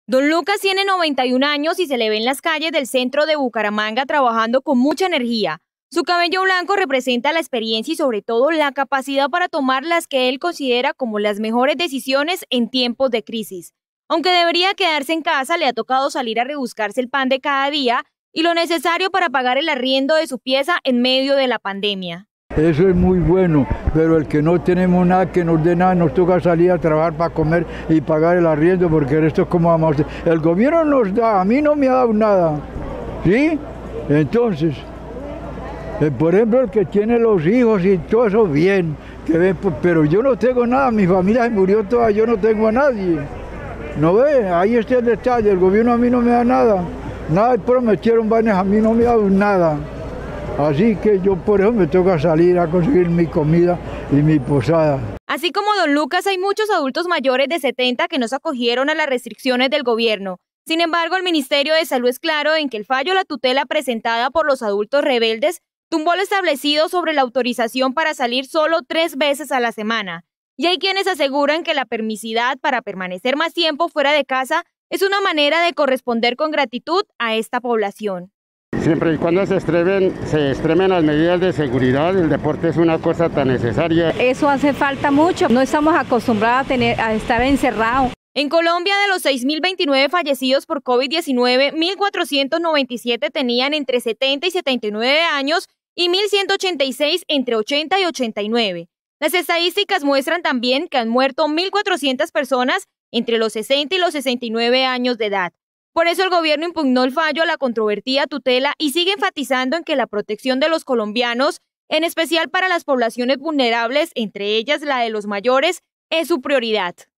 Don Lucas tiene 91 años y se le ve en las calles del centro de Bucaramanga trabajando con mucha energía. Su cabello blanco representa la experiencia y sobre todo la capacidad para tomar las que él considera como las mejores decisiones en tiempos de crisis. Aunque debería quedarse en casa, le ha tocado salir a rebuscarse el pan de cada día y lo necesario para pagar el arriendo de su pieza en medio de la pandemia. Eso es muy bueno, pero el que no tenemos nada que nos dé nada, nos toca salir a trabajar para comer y pagar el arriendo, porque esto es como vamos a hacer. El gobierno nos da, a mí no me ha dado nada, ¿sí? Entonces, por ejemplo, el que tiene los hijos y todo eso, bien, pero yo no tengo nada, mi familia se murió toda, yo no tengo a nadie. ¿No ve? Ahí está el detalle, el gobierno a mí no me da nada, nada prometieron vainas, a mí no me ha dado nada. Así que yo por eso me toca salir a conseguir mi comida y mi posada. Así como don Lucas, hay muchos adultos mayores de 70 que no se acogieron a las restricciones del gobierno. Sin embargo, el Ministerio de Salud es claro en que el fallo de la tutela presentada por los adultos rebeldes tumbó lo establecido sobre la autorización para salir solo 3 veces a la semana. Y hay quienes aseguran que la permisidad para permanecer más tiempo fuera de casa es una manera de corresponder con gratitud a esta población. Siempre y cuando se extremen las medidas de seguridad, el deporte es una cosa tan necesaria. Eso hace falta mucho, no estamos acostumbrados a estar encerrados. En Colombia, de los 6.029 fallecidos por COVID-19, 1.497 tenían entre 70 y 79 años y 1.186 entre 80 y 89. Las estadísticas muestran también que han muerto 1.400 personas entre los 60 y los 69 años de edad. Por eso el gobierno impugnó el fallo a la controvertida tutela y sigue enfatizando en que la protección de los colombianos, en especial para las poblaciones vulnerables, entre ellas la de los mayores, es su prioridad.